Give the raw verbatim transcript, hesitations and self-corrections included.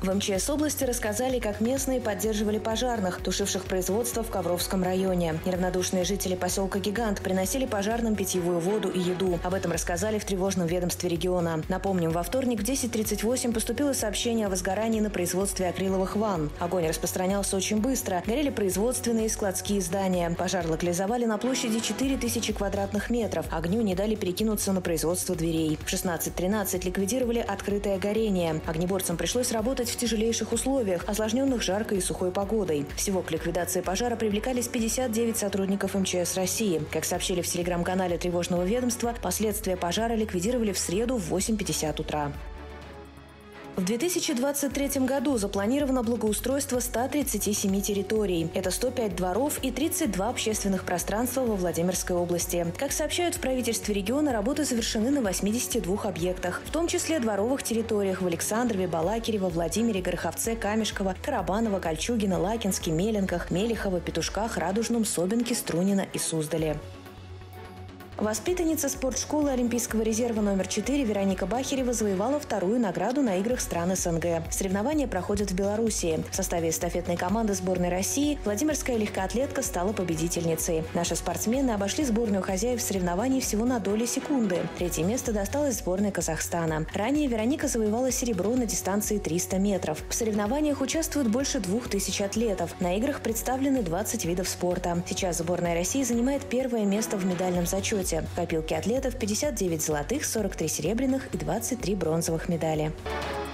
В эм че эс области рассказали, как местные поддерживали пожарных, тушивших производство в Ковровском районе. Неравнодушные жители поселка Гигант приносили пожарным питьевую воду и еду. Об этом рассказали в тревожном ведомстве региона. Напомним, во вторник в десять тридцать восемь поступило сообщение о возгорании на производстве акриловых ванн. Огонь распространялся очень быстро. Горели производственные и складские здания. Пожар локализовали на площади четыре тысячи квадратных метров. Огню не дали перекинуться на производство дверей. В шестнадцать тринадцать ликвидировали открытое горение. Огнеборцам пришлось работать в тяжелейших условиях, осложненных жаркой и сухой погодой. Всего к ликвидации пожара привлекались пятьдесят девять сотрудников эм че эс России. Как сообщили в телеграм-канале тревожного ведомства, последствия пожара ликвидировали в среду в восемь пятьдесят утра. В две тысячи двадцать третьем году запланировано благоустройство ста тридцати семи территорий. Это сто пять дворов и тридцать два общественных пространства во Владимирской области. Как сообщают в правительстве региона, работы завершены на восьмидесяти двух объектах, в том числе дворовых территориях в Александрове, Балакирево, Владимире, Гороховце, Камешково, Карабаново, Кольчугино, Лакинске, Меленках, Мелихово, Петушках, Радужном, Собинке, Струнино и Суздале. Воспитанница спортшколы Олимпийского резерва номер четыре Вероника Бахерева завоевала вторую награду на играх стран эс эн гэ. Соревнования проходят в Белоруссии. В составе эстафетной команды сборной России владимирская легкоатлетка стала победительницей. Наши спортсмены обошли сборную хозяев соревнований всего на доли секунды. Третье место досталось сборной Казахстана. Ранее Вероника завоевала серебро на дистанции триста метров. В соревнованиях участвуют больше двух тысяч атлетов. На играх представлены двадцать видов спорта. Сейчас сборная России занимает первое место в медальном зачете. В копилке атлетов пятьдесят девять золотых, сорок три серебряных и двадцать три бронзовых медали.